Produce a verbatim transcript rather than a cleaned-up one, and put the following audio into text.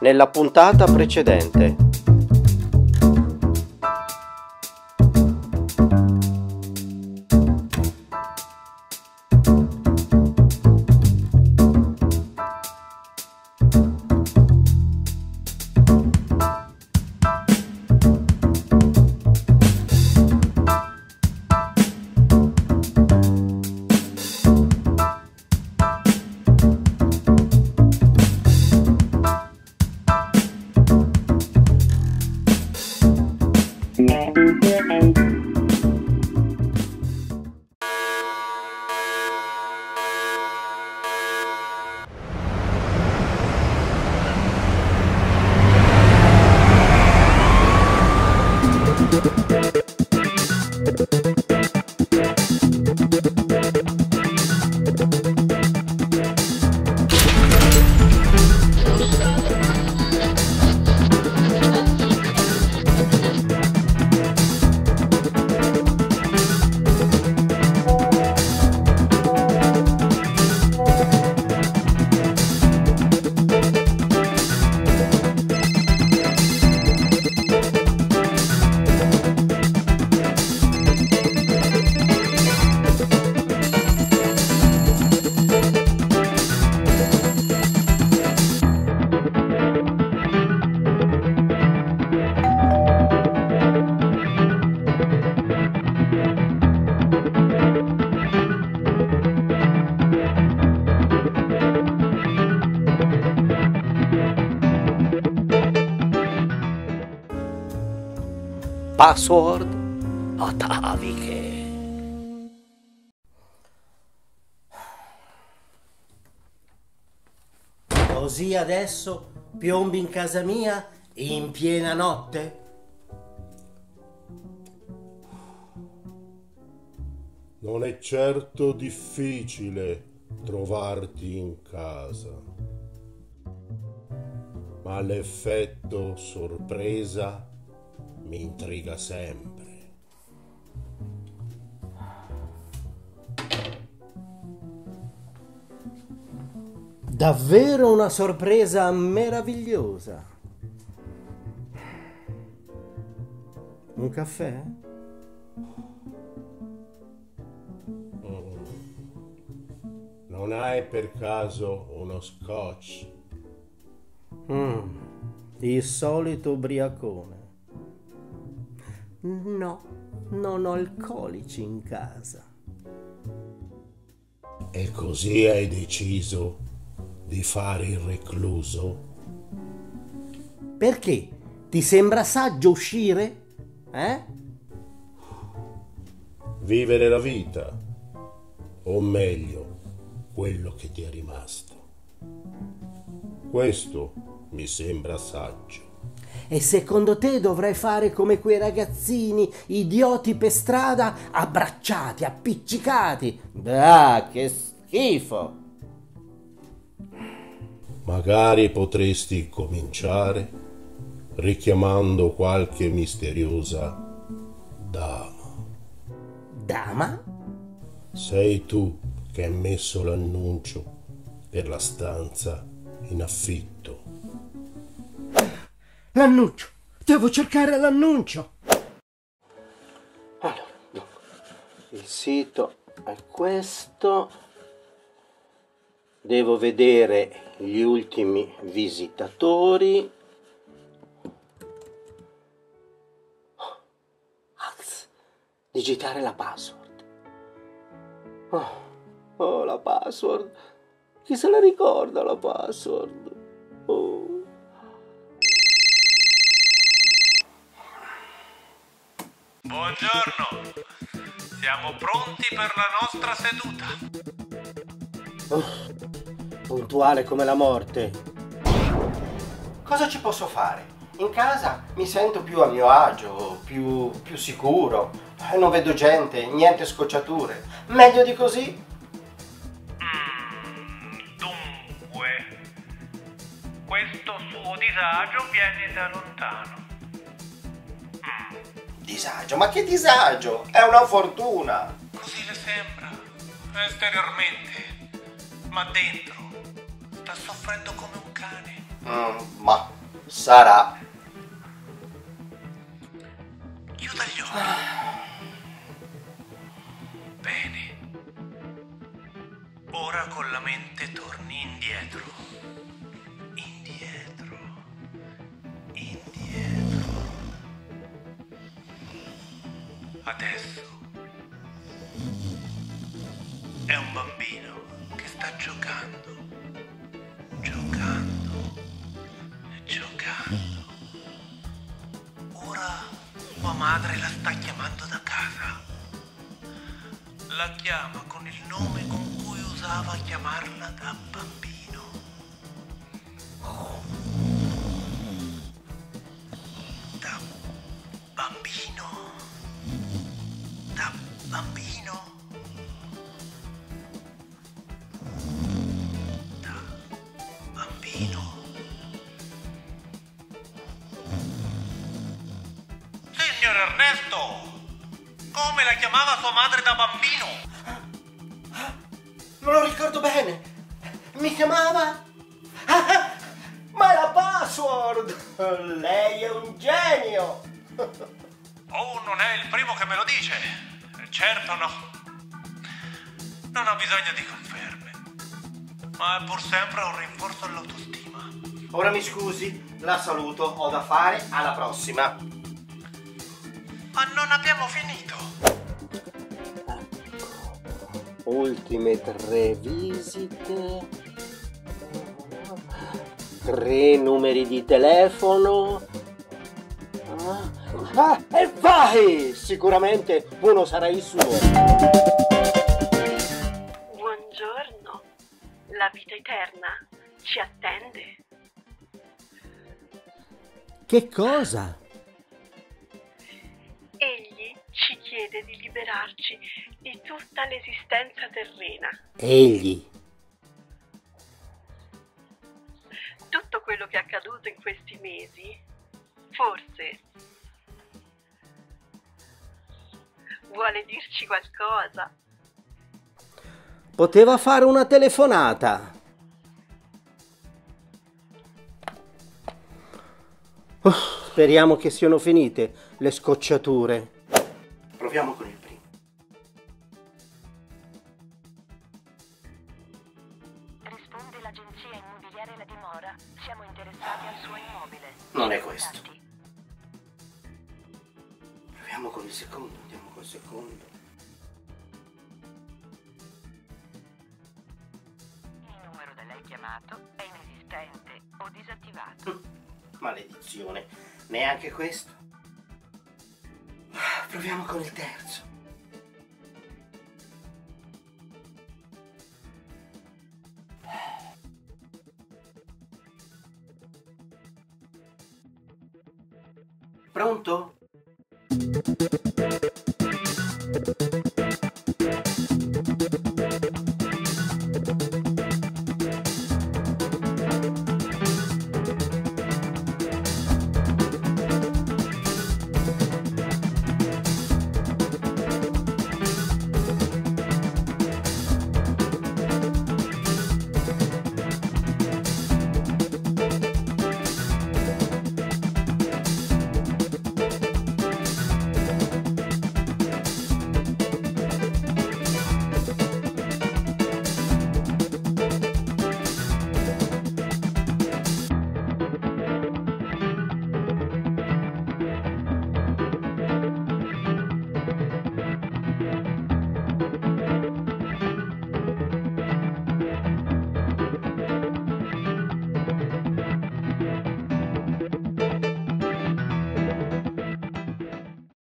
nella puntata precedente. Password ataviche. Così adesso piombi in casa mia in piena notte? Non è certo difficile trovarti in casa, ma l'effetto sorpresa mi intriga sempre. Davvero una sorpresa meravigliosa. Un caffè? Mm. Non hai per caso uno scotch? Mm. Il solito ubriacone. No, non ho alcolici in casa. E così hai deciso di fare il recluso? Perché? Ti sembra saggio uscire? Eh? Vivere la vita, o meglio, quello che ti è rimasto. Questo mi sembra saggio. E secondo te dovrei fare come quei ragazzini idioti per strada, abbracciati, appiccicati? Ah, che schifo! Magari potresti cominciare richiamando qualche misteriosa dama. Dama? Sei tu che hai messo l'annuncio per la stanza in affitto. L'annuncio! Devo cercare l'annuncio! Allora, dunque, il sito è questo. Devo vedere gli ultimi visitatori. Az, digitare la password. Oh, oh, la password. Chi se la ricorda la password? Oh. Buongiorno, siamo pronti per la nostra seduta. Oh, puntuale come la morte. Cosa ci posso fare? In casa mi sento più a mio agio, più, più sicuro. Non vedo gente, niente scocciature. Meglio di così? Mm, dunque, questo suo disagio viene da lontano. Disagio? Ma che disagio? È una fortuna! Così le sembra, esteriormente, ma dentro sta soffrendo come un cane. Mm, ma Sarà. Chiuda gli occhi. Bene. Ora con la mente torni indietro. Indietro. Indietro. Adesso è un bambino che sta giocando. Giocando. Giocando. Ora sua madre la sta chiamando da casa. La chiama con il nome con cui usava chiamarla da bambino. Da bambino. Da bambino. Da bambino. Signor Ernesto! Come la chiamava sua madre da bambino? Non lo ricordo bene. Mi chiamava? Ah, ma è la password! Lei è un genio! Oh, non è il primo che me lo dice. Certo no. Non ho bisogno di conferme. Ma è pur sempre un rinforzo all'autostima. Ora mi scusi, la saluto, ho da fare, alla prossima. Ma non abbiamo finito. Ultime tre visite, tre numeri di telefono. Ah, e vai! Sicuramente uno sarà il suo. Buongiorno, la vita eterna ci attende. Che cosa? Egli ci chiede di liberarci di tutta l'esistenza terrena. Egli. Tutto quello che è accaduto in questi mesi, forse, vuole dirci qualcosa. Poteva fare una telefonata. Oh, speriamo che siano finite le scocciature. Proviamo con il primo. Risponde l'agenzia immobiliare La Dimora. Siamo interessati al suo immobile. Non è questo. Proviamo con il secondo, andiamo col secondo. Il numero da lei chiamato è inesistente o disattivato. Maledizione, neanche questo. Proviamo con il terzo. Pronto?